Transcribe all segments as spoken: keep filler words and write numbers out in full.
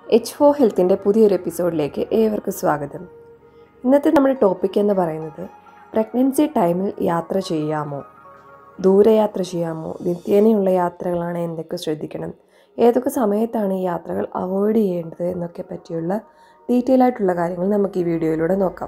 H four ഹെൽത്തിൻ്റെ പുതിയൊരു എപ്പിസോഡിലേക്ക് ഏവർക്കും സ്വാഗതം. ഇന്നത്തെ നമ്മുടെ ടോപ്പിക് എന്ന് പറയുന്നത് പ്രഗ്നൻസി ടൈമിൽ യാത്ര ചെയ്യാമോ, ദൂരയാത്ര ചെയ്യാമോ, നിത്യേനയുള്ള യാത്രകളാണ്, എന്തൊക്കെ ശ്രദ്ധിക്കണം, ഏതൊക്കെ സമയത്താണ് ഈ യാത്രകൾ അവോയ്ഡ് ചെയ്യേണ്ടത് എന്നൊക്കെ പറ്റിയുള്ള ഡീറ്റെയിൽ ആയിട്ടുള്ള കാര്യങ്ങൾ നമുക്ക് ഈ വീഡിയോയിലൂടെ നോക്കാം.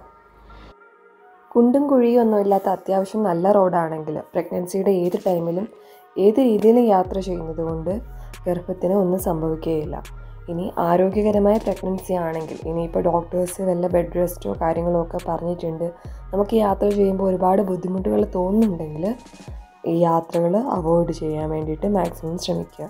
കുണ്ടും കുഴിയും ഒന്നും ഇല്ലാത്ത അത്യാവശ്യം നല്ല റോഡാണെങ്കിൽ പ്രഗ്നൻസിയുടെ ഏത് ടൈമിലും ഏത് രീതിയിലും യാത്ര ചെയ്യുന്നത് കൊണ്ട് ഗർഭത്തിന് ഒന്നും സംഭവിക്കുകയില്ല. ഇനി ആരോഗ്യകരമായ പ്രഗ്നൻസി ആണെങ്കിൽ ഇനിയിപ്പോൾ ഡോക്ടേഴ്സ് വല്ല ബെഡ് റെസ്റ്റോ കാര്യങ്ങളോ ഒക്കെ പറഞ്ഞിട്ടുണ്ട്, നമുക്ക് യാത്ര ചെയ്യുമ്പോൾ ഒരുപാട് ബുദ്ധിമുട്ടുകൾ തോന്നുന്നുണ്ടെങ്കിൽ ഈ യാത്രകൾ അവോയ്ഡ് ചെയ്യാൻ വേണ്ടിയിട്ട് മാക്സിമം ശ്രമിക്കുക.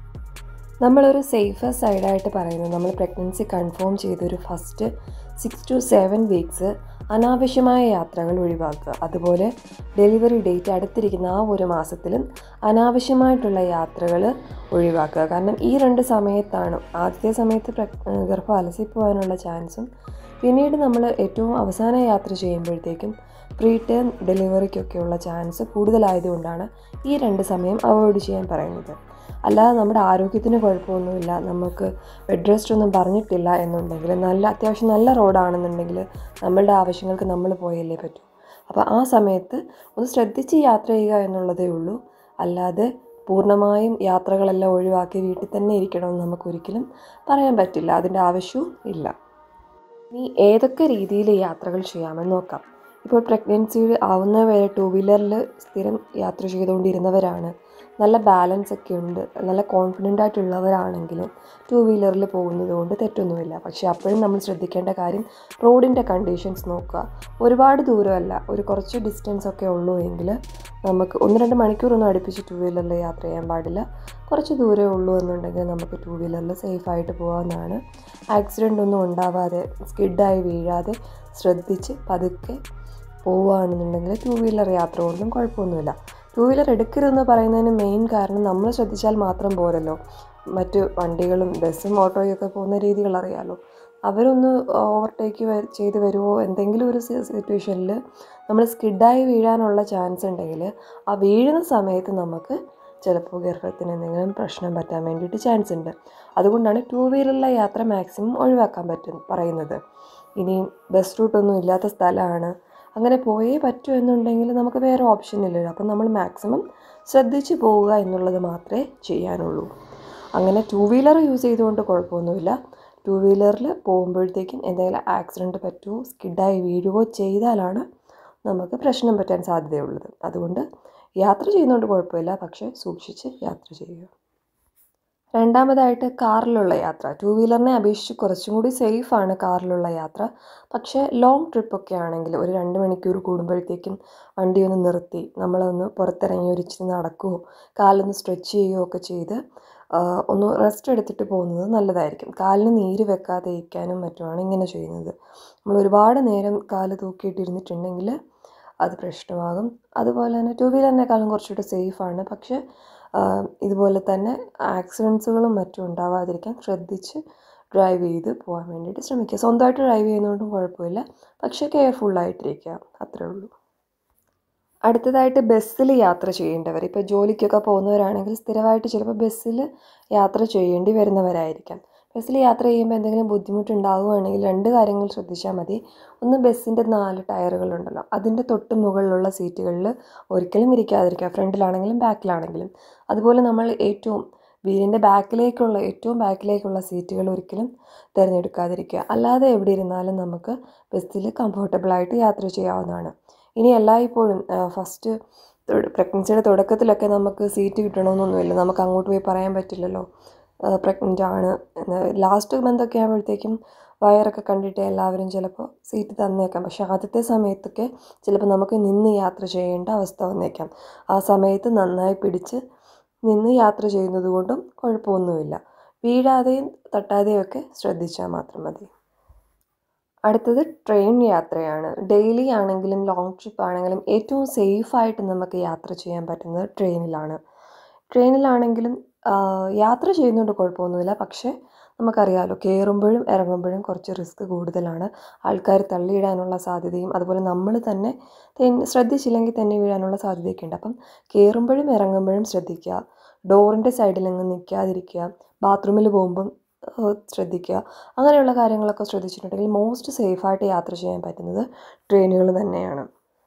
നമ്മളൊരു സേഫർ സൈഡായിട്ട് പറയുന്നത്, നമ്മൾ പ്രഗ്നൻസി കൺഫേം ചെയ്തൊരു first six to seven weeks അനാവശ്യമായ യാത്രകൾ ഒഴിവാക്കുക. അതുപോലെ ഡെലിവറി ഡേറ്റ് അടുത്തിരിക്കുന്ന ആ ഒരു മാസത്തിലും അനാവശ്യമായിട്ടുള്ള യാത്രകൾ ഒഴിവാക്കുക. കാരണം ഈ രണ്ട് സമയത്താണ്, ആദ്യത്തെ സമയത്ത് ഗർഭം അലസിപ്പോകാനുള്ള ചാൻസും പിന്നീട് നമ്മൾ ഏറ്റവും അവസാന യാത്ര ചെയ്യുമ്പോഴത്തേക്കും പ്രീ ടേം ഡെലിവറിക്കൊക്കെയുള്ള ചാൻസ് കൂടുതലായതുകൊണ്ടാണ് ഈ രണ്ട് സമയം അവോയ്ഡ് ചെയ്യാൻ പറയുന്നത്. അല്ലാതെ നമ്മുടെ ആരോഗ്യത്തിന് കുഴപ്പമൊന്നുമില്ല, നമുക്ക് ബെഡ് റെസ്റ്റ് ഒന്നും പറഞ്ഞിട്ടില്ല എന്നുണ്ടെങ്കിൽ, നല്ല അത്യാവശ്യം നല്ല റോഡാണെന്നുണ്ടെങ്കിൽ നമ്മളുടെ ആവശ്യങ്ങൾക്ക് നമ്മൾ പോയല്ലേ പറ്റൂ. അപ്പോൾ ആ സമയത്ത് ഒന്ന് ശ്രദ്ധിച്ച് യാത്ര ചെയ്യുക എന്നുള്ളതേ ഉള്ളൂ. അല്ലാതെ പൂർണ്ണമായും യാത്രകളെല്ലാം ഒഴിവാക്കി വീട്ടിൽ തന്നെ ഇരിക്കണമെന്ന് നമുക്കൊരിക്കലും പറയാൻ പറ്റില്ല, അതിൻ്റെ ആവശ്യവും ഇല്ല. ഇനി ഏതൊക്കെ രീതിയിൽ യാത്രകൾ ചെയ്യാമെന്ന് നോക്കാം. ഇപ്പോൾ പ്രഗ്നൻസി ആവുന്നവരെ ടൂ വീലറിൽ സ്ഥിരം യാത്ര ചെയ്തുകൊണ്ടിരുന്നവരാണ്, നല്ല ബാലൻസ് ഒക്കെ ഉണ്ട്, നല്ല കോൺഫിഡൻ്റ് ആയിട്ടുള്ളവരാണെങ്കിൽ ടൂ വീലറിൽ പോകുന്നത് കൊണ്ട് തെറ്റൊന്നുമില്ല. പക്ഷേ അപ്പോഴും നമ്മൾ ശ്രദ്ധിക്കേണ്ട കാര്യം റോഡിൻ്റെ കണ്ടീഷൻസ് നോക്കുക. ഒരുപാട് ദൂരമല്ല, ഒരു കുറച്ച് ഡിസ്റ്റൻസ് ഒക്കെ ഉള്ളൂ എങ്കിൽ നമുക്ക് ഒന്ന് രണ്ട് മണിക്കൂറൊന്നും അടുപ്പിച്ച് ടൂ വീലറിൽ യാത്ര ചെയ്യാൻ പാടില്ല. കുറച്ച് ദൂരമേ ഉള്ളൂ എന്നുണ്ടെങ്കിൽ നമുക്ക് ടൂ വീലറിൽ സേഫായിട്ട് പോകാവുന്നതാണ്. ആക്സിഡൻ്റ് ഒന്നും ഉണ്ടാവാതെ, സ്കിഡായി വീഴാതെ ശ്രദ്ധിച്ച് പതുക്കെ പോവുകയാണെന്നുണ്ടെങ്കിൽ ടൂ വീലർ യാത്ര കൊണ്ടും കുഴപ്പമൊന്നുമില്ല. ടൂ വീലർ എടുക്കരുതെന്ന് പറയുന്നതിന് മെയിൻ കാരണം നമ്മൾ ശ്രദ്ധിച്ചാൽ മാത്രം പോരല്ലോ, മറ്റ് വണ്ടികളും ബസ്സും ഓട്ടോയും ഒക്കെ പോകുന്ന രീതികൾ അറിയാമല്ലോ, അവരൊന്ന് ഓവർടേക്ക് ചെയ്ത് വരുമോ, എന്തെങ്കിലും ഒരു സിറ്റുവേഷനിൽ നമ്മൾ സ്കിഡായി വീഴാനുള്ള ചാൻസ് ഉണ്ടെങ്കിൽ ആ വീഴുന്ന സമയത്ത് നമുക്ക് ചിലപ്പോൾ ഗർഭത്തിന് എന്തെങ്കിലും പ്രശ്നം പറ്റാൻ വേണ്ടിയിട്ട് ചാൻസ് ഉണ്ട്. അതുകൊണ്ടാണ് ടൂ വീലറിലെ യാത്ര മാക്സിമം ഒഴിവാക്കാൻ പറ്റും പറയുന്നത്. ഇനി ബസ് റൂട്ടൊന്നും ഇല്ലാത്ത സ്ഥലമാണ്, അങ്ങനെ പോയേ പറ്റൂ എന്നുണ്ടെങ്കിൽ നമുക്ക് വേറെ ഓപ്ഷൻ ഇല്ലല്ലോ. അപ്പം നമ്മൾ മാക്സിമം ശ്രദ്ധിച്ച് പോവുക എന്നുള്ളത് മാത്രമേ ചെയ്യാനുള്ളൂ. അങ്ങനെ ടൂ വീലർ യൂസ് ചെയ്തുകൊണ്ട് കുഴപ്പമൊന്നുമില്ല. ടൂ വീലറിൽ പോകുമ്പോഴത്തേക്കും എന്തെങ്കിലും ആക്സിഡൻറ്റ് പറ്റുമോ, സ്കിഡായി വീഴുകയോ ചെയ്താലാണ് നമുക്ക് പ്രശ്നം പറ്റാൻ സാധ്യതയുള്ളത്. അതുകൊണ്ട് യാത്ര ചെയ്യുന്നതുകൊണ്ട് കുഴപ്പമില്ല, പക്ഷേ സൂക്ഷിച്ച് യാത്ര ചെയ്യുക. രണ്ടാമതായിട്ട് കാറിലുള്ള യാത്ര. ടൂ വീലറിനെ അപേക്ഷിച്ച് കുറച്ചും കൂടി സേഫാണ് കാറിലുള്ള യാത്ര. പക്ഷേ ലോങ് ട്രിപ്പൊക്കെ ആണെങ്കിൽ ഒരു രണ്ട് മണിക്കൂർ കൂടുമ്പോഴത്തേക്കും വണ്ടി ഒന്ന് നിർത്തി നമ്മളൊന്ന് പുറത്തിറങ്ങി ഒരു ഇച്ചിരി നടക്കുകയോ കാലൊന്ന് സ്ട്രെച്ച് ചെയ്യുകയോ ഒക്കെ ചെയ്ത് ഒന്ന് റെസ്റ്റ് എടുത്തിട്ട് പോകുന്നത് നല്ലതായിരിക്കും. കാലിന് നീര് വെക്കാതെ ഇരിക്കാനും മറ്റുമാണ് ഇങ്ങനെ ചെയ്യുന്നത്. നമ്മൾ ഒരുപാട് നേരം കാല് തൂക്കിയിട്ടിരുന്നിട്ടുണ്ടെങ്കിൽ അത് പ്രശ്നമാകും. അതുപോലെ തന്നെ ടൂ വീലറിനേക്കാളും കുറച്ചുകൂടി സേഫാണ്. പക്ഷേ ഇതുപോലെ തന്നെ ആക്സിഡൻസുകളും മറ്റും ഉണ്ടാവാതിരിക്കാൻ ശ്രദ്ധിച്ച് ഡ്രൈവ് ചെയ്ത് പോകാൻ വേണ്ടിയിട്ട് ശ്രമിക്കുക. സ്വന്തമായിട്ട് ഡ്രൈവ് ചെയ്യുന്നതുകൊണ്ടും കുഴപ്പമില്ല, പക്ഷേ കെയർഫുള്ളായിട്ടിരിക്കുക, അത്രേ ഉള്ളൂ. അടുത്തതായിട്ട് ബസ്സിൽ യാത്ര ചെയ്യേണ്ടവർ, ഇപ്പോൾ ജോലിക്കൊക്കെ പോകുന്നവരാണെങ്കിൽ സ്ഥിരമായിട്ട് ചിലപ്പോൾ ബസ്സിൽ യാത്ര ചെയ്യേണ്ടി വരുന്നവരായിരിക്കാം. ബസ്സിൽ യാത്ര ചെയ്യുമ്പോൾ എന്തെങ്കിലും ബുദ്ധിമുട്ടുണ്ടാവുകയാണെങ്കിൽ രണ്ട് കാര്യങ്ങൾ ശ്രദ്ധിച്ചാൽ മതി. ഒന്ന്, ബസ്സിൻ്റെ നാല് ടയറുകളുണ്ടല്ലോ, അതിൻ്റെ തൊട്ട് മുകളിലുള്ള സീറ്റുകളിൽ ഒരിക്കലും ഇരിക്കാതിരിക്കുക, ഫ്രണ്ടിലാണെങ്കിലും ബാക്കിലാണെങ്കിലും. അതുപോലെ നമ്മൾ ഏറ്റവും വീടിൻ്റെ ബാക്കിലേക്കുള്ള ഏറ്റവും ബാക്കിലേക്കുള്ള സീറ്റുകൾ ഒരിക്കലും തിരഞ്ഞെടുക്കാതിരിക്കുക. അല്ലാതെ എവിടെ ഇരുന്നാലും നമുക്ക് ബസ്സിൽ കംഫർട്ടബിളായിട്ട് യാത്ര ചെയ്യാവുന്നതാണ്. ഇനി എല്ലായ്പ്പോഴും ഫസ്റ്റ് പ്രഗ്നൻസിയുടെ തുടക്കത്തിലൊക്കെ നമുക്ക് സീറ്റ് കിട്ടണമെന്നൊന്നുമില്ല, നമുക്ക് അങ്ങോട്ട് പോയി പറയാൻ പറ്റില്ലല്ലോ പ്രഗ്നൻ്റ് ആണ് എന്ന്. ലാസ്റ്റ് മന്തൊക്കെ ആകുമ്പോഴത്തേക്കും വയറൊക്കെ കണ്ടിട്ട് എല്ലാവരും ചിലപ്പോൾ സീറ്റ് തന്നേക്കാം. പക്ഷേ ആദ്യത്തെ സമയത്തൊക്കെ ചിലപ്പോൾ നമുക്ക് നിന്ന് യാത്ര ചെയ്യേണ്ട അവസ്ഥ വന്നേക്കാം. ആ സമയത്ത് നന്നായി പിടിച്ച് നിന്ന് യാത്ര ചെയ്യുന്നത് കൊണ്ടും കുഴപ്പമൊന്നുമില്ല. വീഴാതെയും തട്ടാതെയും ഒക്കെ ശ്രദ്ധിച്ചാൽ മാത്രം മതി. അടുത്തത് ട്രെയിൻ യാത്രയാണ്. ഡെയിലി ആണെങ്കിലും ലോങ് ട്രിപ്പ് ആണെങ്കിലും ഏറ്റവും സേഫായിട്ട് നമുക്ക് യാത്ര ചെയ്യാൻ പറ്റുന്നത് ട്രെയിനിലാണ്. ട്രെയിനിലാണെങ്കിലും യാത്ര ചെയ്യുന്നതുകൊണ്ട് കുഴപ്പമൊന്നുമില്ല, പക്ഷേ നമുക്കറിയാമല്ലോ കയറുമ്പോഴും ഇറങ്ങുമ്പോഴും കുറച്ച് റിസ്ക് കൂടുതലാണ്. ആൾക്കാർ തള്ളിയിടാനുള്ള സാധ്യതയും അതുപോലെ നമ്മൾ തന്നെ ശ്രദ്ധിച്ചില്ലെങ്കിൽ തന്നെ വീഴാനുള്ള സാധ്യതയൊക്കെ ഉണ്ട്. അപ്പം കയറുമ്പോഴും ഇറങ്ങുമ്പോഴും ശ്രദ്ധിക്കുക. ഡോറിൻ്റെ സൈഡിലെങ്ങും നിൽക്കാതിരിക്കുക. ബാത്റൂമിൽ പോകുമ്പം ശ്രദ്ധിക്കുക. അങ്ങനെയുള്ള കാര്യങ്ങളൊക്കെ ശ്രദ്ധിച്ചിട്ടുണ്ടെങ്കിൽ മോസ്റ്റ് സേഫായിട്ട് യാത്ര ചെയ്യാൻ പറ്റുന്നത് ട്രെയിനുകൾ തന്നെയാണ്.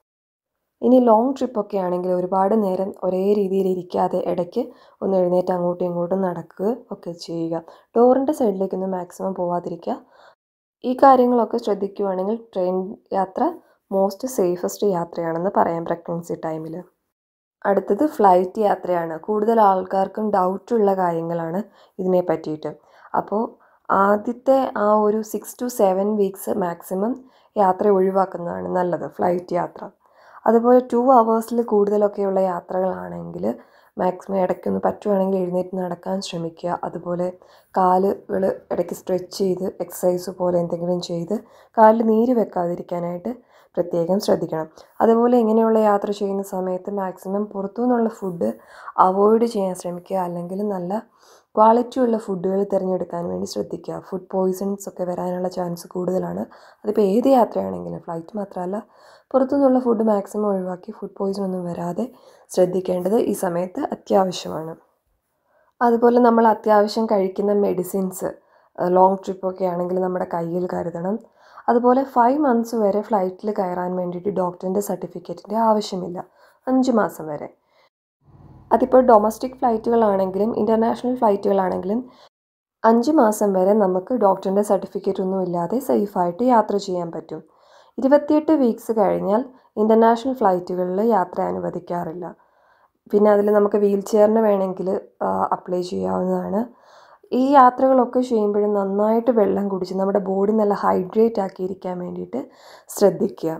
ഇനി ലോങ് ട്രിപ്പൊക്കെ ആണെങ്കിൽ ഒരുപാട് നേരം ഒരേ രീതിയിൽ ഇരിക്കാതെ ഇടയ്ക്ക് ഒന്ന് എഴുന്നേറ്റ് അങ്ങോട്ടും ഇങ്ങോട്ടും നടക്കുക ഒക്കെ ചെയ്യുക. ഡോറിൻ്റെ സൈഡിലേക്കൊന്നും മാക്സിമം പോവാതിരിക്കുക. ഈ കാര്യങ്ങളൊക്കെ ശ്രദ്ധിക്കുകയാണെങ്കിൽ ട്രെയിൻ യാത്ര മോസ്റ്റ് സേഫസ്റ്റ് യാത്രയാണെന്ന് പറയാം പ്രഗ്നൻസി ടൈമിൽ. അടുത്തത് ഫ്ലൈറ്റ് യാത്രയാണ്. കൂടുതൽ ആൾക്കാർക്കും ഡൗട്ടുള്ള കാര്യങ്ങളാണ് ഇതിനെ പറ്റിയിട്ട്. അപ്പോൾ ആദ്യത്തെ ആ ഒരു six to seven weeks maximum യാത്ര ഒഴിവാക്കുന്നതാണ് നല്ലത്, ഫ്ലൈറ്റ് യാത്ര. അതുപോലെ ടു അവേഴ്സിൽ കൂടുതലൊക്കെയുള്ള യാത്രകളാണെങ്കിൽ മാക്സിമം ഇടയ്ക്കൊന്ന് പറ്റുവാണെങ്കിൽ എഴുന്നേറ്റ് നടക്കാൻ ശ്രമിക്കുക. അതുപോലെ കാലുകൾ ഇടയ്ക്ക് സ്ട്രെച്ച് ചെയ്ത് എക്സസൈസ് പോലെ എന്തെങ്കിലും ചെയ്ത് കാലിൽ നീര് വെക്കാതിരിക്കാനായിട്ട് പ്രത്യേകം ശ്രദ്ധിക്കണം. അതുപോലെ ഇങ്ങനെയുള്ള യാത്ര ചെയ്യുന്ന സമയത്ത് മാക്സിമം പുറത്തു നിന്നുള്ള ഫുഡ് അവോയ്ഡ് ചെയ്യാൻ ശ്രമിക്കുക. അല്ലെങ്കിൽ നല്ല ക്വാളിറ്റിയുള്ള ഫുഡുകൾ തിരഞ്ഞെടുക്കാൻ വേണ്ടി ശ്രദ്ധിക്കുക. ഫുഡ് പോയ്സൺസ് ഒക്കെ വരാനുള്ള ചാൻസ് കൂടുതലാണ്. അതിപ്പോൾ ഏത് യാത്രയാണെങ്കിലും, ഫ്ലൈറ്റ് മാത്രമല്ല, പുറത്തു നിന്നുള്ള ഫുഡ് മാക്സിമം ഒഴിവാക്കി ഫുഡ് പോയ്സൺ ഒന്നും വരാതെ ശ്രദ്ധിക്കേണ്ടത് ഈ സമയത്ത് അത്യാവശ്യമാണ്. അതുപോലെ നമ്മൾ അത്യാവശ്യം കഴിക്കുന്ന മെഡിസിൻസ് ലോങ് ട്രിപ്പൊക്കെ ആണെങ്കിൽ നമ്മുടെ കയ്യിൽ കരുതണം. അതുപോലെ ഫൈവ് മന്ത്സ് വരെ ഫ്ലൈറ്റിൽ കയറാൻ വേണ്ടിയിട്ട് ഡോക്ടറിൻ്റെ സർട്ടിഫിക്കറ്റിൻ്റെ ആവശ്യമില്ല, അഞ്ച് മാസം വരെ. അതിപ്പോൾ ഡൊമസ്റ്റിക് ഫ്ലൈറ്റുകളാണെങ്കിലും ഇൻ്റർനാഷണൽ ഫ്ലൈറ്റുകളാണെങ്കിലും അഞ്ച് മാസം വരെ നമുക്ക് ഡോക്ടറിൻ്റെ സർട്ടിഫിക്കറ്റ് ഒന്നും ഇല്ലാതെ സേഫായിട്ട് യാത്ര ചെയ്യാൻ പറ്റും. ഇരുപത്തിയെട്ട് വീക്സ് കഴിഞ്ഞാൽ ഇൻ്റർനാഷണൽ ഫ്ലൈറ്റുകളിൽ യാത്ര അനുവദിക്കാറില്ല. പിന്നെ അതിൽ നമുക്ക് വീൽ ചെയറിന് വേണമെങ്കിൽ അപ്ലൈ ചെയ്യാവുന്നതാണ്. ഈ യാത്രകളൊക്കെ ചെയ്യുമ്പോഴും നന്നായിട്ട് വെള്ളം കുടിച്ച് നമ്മുടെ ബോഡി നല്ല ഹൈഡ്രേറ്റ് ആക്കിയിരിക്കാൻ വേണ്ടിയിട്ട് ശ്രദ്ധിക്കുക.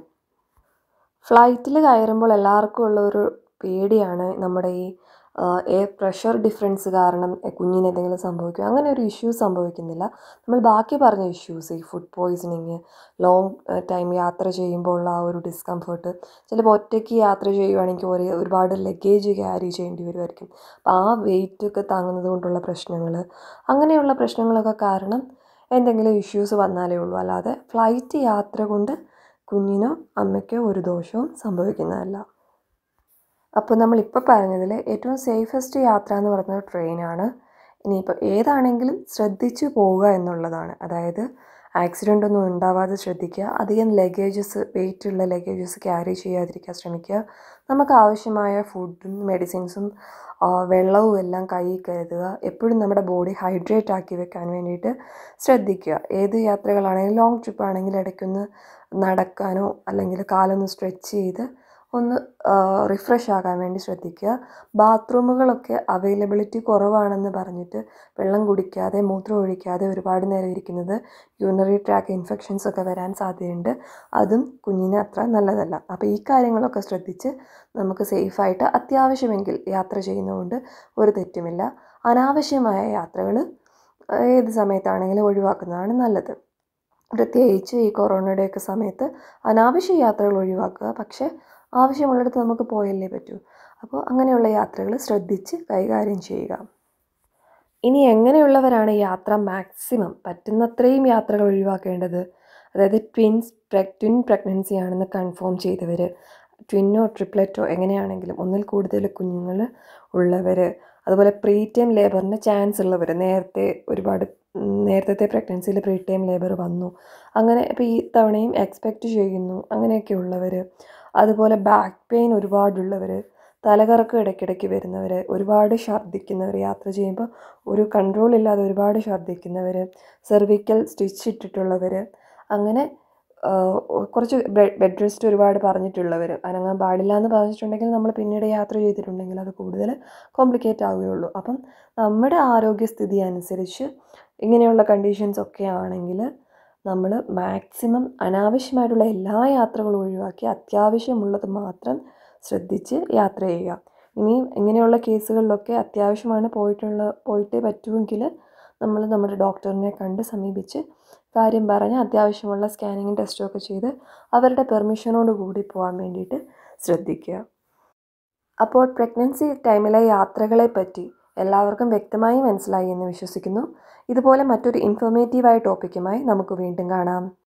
ഫ്ലൈറ്റിൽ കയറുമ്പോൾ എല്ലാവർക്കും ഉള്ളൊരു പേടിയാണ് നമ്മുടെ ഈ എയർ പ്രഷർ ഡിഫറൻസ് കാരണം കുഞ്ഞിന് എന്തെങ്കിലും സംഭവിക്കും. അങ്ങനെ ഒരു ഇഷ്യൂ സംഭവിക്കുന്നില്ല. നമ്മൾ ബാക്കി പറഞ്ഞ ഇഷ്യൂസ്, ഈ ഫുഡ് പോയ്സണിങ്, ലോങ് ടൈം യാത്ര ചെയ്യുമ്പോൾ ഉള്ള ആ ഒരു ഡിസ്കംഫർട്ട്, ചിലപ്പോൾ ഒറ്റയ്ക്ക് യാത്ര ചെയ്യുകയാണെങ്കിൽ ഒരു ഒരുപാട് ലഗേജ് ക്യാരി ചെയ്യേണ്ടി വരുമായിരിക്കും. അപ്പോൾ ആ വെയിറ്റൊക്കെ താങ്ങുന്നത് കൊണ്ടുള്ള പ്രശ്നങ്ങൾ, അങ്ങനെയുള്ള പ്രശ്നങ്ങളൊക്കെ കാരണം എന്തെങ്കിലും ഇഷ്യൂസ് വന്നാലേ ഉള്ളൂ. അല്ലാതെ ഫ്ലൈറ്റ് യാത്ര കൊണ്ട് കുഞ്ഞിനോ അമ്മയ്ക്കോ ഒരു ദോഷവും സംഭവിക്കുന്നതല്ല. അപ്പോൾ നമ്മളിപ്പോൾ പറഞ്ഞതിൽ ഏറ്റവും സേഫസ്റ്റ് യാത്ര എന്ന് പറയുന്നത് ട്രെയിനാണ്. ഇനിയിപ്പോൾ ഏതാണെങ്കിലും ശ്രദ്ധിച്ചു പോവുക എന്നുള്ളതാണ്. അതായത് ആക്സിഡൻ്റ് ഒന്നും ഉണ്ടാവാതെ ശ്രദ്ധിക്കുക. അധികം ലഗേജസ്, വെയിറ്റുള്ള ലഗേജസ് ക്യാരി ചെയ്യാതിരിക്കാൻ ശ്രമിക്കുക. നമുക്ക് ആവശ്യമായ ഫുഡും മെഡിസിൻസും വെള്ളവും എല്ലാം കയ്യിൽ കരുതുക. എപ്പോഴും നമ്മുടെ ബോഡി ഹൈഡ്രേറ്റ് ആക്കി വെക്കാൻ വേണ്ടിയിട്ട് ശ്രദ്ധിക്കുക. ഏത് യാത്രകളാണെങ്കിലും ലോങ് ട്രിപ്പ് ആണെങ്കിൽ ഇടയ്ക്കൊന്ന് നടക്കാനോ അല്ലെങ്കിൽ കാലൊന്ന് സ്ട്രെച്ച് ചെയ്ത് ഒന്ന് റിഫ്രഷ് ആകാൻ വേണ്ടി ശ്രദ്ധിക്കുക. ബാത്റൂമുകളൊക്കെ അവൈലബിലിറ്റി കുറവാണെന്ന് പറഞ്ഞിട്ട് വെള്ളം കുടിക്കാതെ മൂത്രം ഒഴിക്കാതെ ഒരുപാട് നേരം ഇരിക്കുന്നത് യൂറിനറി ട്രാക്ക് ഇൻഫെക്ഷൻസ് ഒക്കെ വരാൻ സാധ്യതയുണ്ട്. അതും കുഞ്ഞിന് അത്ര നല്ലതല്ല. അപ്പോൾ ഈ കാര്യങ്ങളൊക്കെ ശ്രദ്ധിച്ച് നമുക്ക് സേഫായിട്ട് അത്യാവശ്യമെങ്കിൽ യാത്ര ചെയ്യുന്നതുകൊണ്ട് ഒരു തെറ്റുമില്ല. അനാവശ്യമായ യാത്രകൾ ഏത് സമയത്താണെങ്കിലും ഒഴിവാക്കുന്നതാണ് നല്ലത്. പ്രത്യേകിച്ച് ഈ കൊറോണയുടെയൊക്കെ സമയത്ത് അനാവശ്യ യാത്രകൾ ഒഴിവാക്കുക. പക്ഷേ ആവശ്യമുള്ളിടത്ത് നമുക്ക് പോയല്ലേ പറ്റൂ. അപ്പോൾ അങ്ങനെയുള്ള യാത്രകൾ ശ്രദ്ധിച്ച് കൈകാര്യം ചെയ്യുക. ഇനി എങ്ങനെയുള്ളവരാണ് യാത്ര മാക്സിമം പറ്റുന്നത്രയും യാത്രകൾ ഒഴിവാക്കേണ്ടത്? അതായത് ട്വിൻസ് ട്വിൻ പ്രഗ്നൻസി ആണെന്ന് കൺഫേം ചെയ്തവർ, ട്വിന്നോ ട്രിപ്ലറ്റോ എങ്ങനെയാണെങ്കിലും ഒന്നിൽ കൂടുതൽ കുഞ്ഞുങ്ങൾ ഉള്ളവർ, അതുപോലെ പ്രീ ടൈം ലേബറിന് ചാൻസ് ഉള്ളവർ, നേരത്തെ ഒരുപാട് നേരത്തെ പ്രഗ്നൻസിയിൽ പ്രീ ടൈം ലേബർ വന്നു, അങ്ങനെ ഇപ്പോൾ ഈ തവണയും എക്സ്പെക്റ്റ് ചെയ്യുന്നു, അങ്ങനെയൊക്കെ ഉള്ളവർ, അതുപോലെ ബാക്ക് പെയിൻ ഒരുപാടുള്ളവർ, തലകറക്കം ഇടയ്ക്കിടയ്ക്ക് വരുന്നവർ, ഒരുപാട് ഛർദ്ദിക്കുന്നവർ, യാത്ര ചെയ്യുമ്പോൾ ഒരു കൺട്രോൾ ഇല്ലാതെ ഒരുപാട് ഛർദ്ദിക്കുന്നവർ, സെർവിക്കൽ സ്റ്റിച്ച് ഇട്ടിട്ടുള്ളവർ, അങ്ങനെ കുറച്ച് ബെഡ് റെസ്റ്റ് ഒരുപാട് പറഞ്ഞിട്ടുള്ളവർ, അനങ്ങാൻ പാടില്ല എന്ന് പറഞ്ഞിട്ടുണ്ടെങ്കിൽ നമ്മൾ പിന്നീട് യാത്ര ചെയ്തിട്ടുണ്ടെങ്കിൽ അത് കൂടുതൽ കോംപ്ലിക്കേറ്റ് ആവുകയുള്ളൂ. അപ്പം നമ്മുടെ ആരോഗ്യസ്ഥിതി അനുസരിച്ച് ഇങ്ങനെയുള്ള കണ്ടീഷൻസ് ഒക്കെ ആണെങ്കിൽ നമ്മൾ മാക്സിമം അനാവശ്യമായിട്ടുള്ള എല്ലാ യാത്രകളും ഒഴിവാക്കി അത്യാവശ്യമുള്ളത് മാത്രം ശ്രദ്ധിച്ച് യാത്ര ചെയ്യുക. ഇനിയും ഇങ്ങനെയുള്ള കേസുകളിലൊക്കെ അത്യാവശ്യമാണ് പോയിട്ടുള്ള പോയിട്ടേ പറ്റുമെങ്കിൽ നമ്മൾ നമ്മുടെ ഡോക്ടറിനെ കണ്ട് സമീപിച്ച് കാര്യം പറഞ്ഞ് അത്യാവശ്യമുള്ള സ്കാനിങ്ങും ടെസ്റ്റും ഒക്കെ ചെയ്ത് അവരുടെ പെർമിഷനോട് കൂടി പോകാൻ വേണ്ടിയിട്ട് ശ്രദ്ധിക്കുക. അപ്പോൾ പ്രഗ്നൻസി ടൈമിലെ യാത്രകളെ പറ്റി എല്ലാവർക്കും വ്യക്തമായി മനസ്സിലായി എന്ന് വിശ്വസിക്കുന്നു. ഇതുപോലെ മറ്റൊരു ഇൻഫോർമേറ്റീവായ ടോപ്പിക്കുമായി നമുക്ക് വീണ്ടും കാണാം.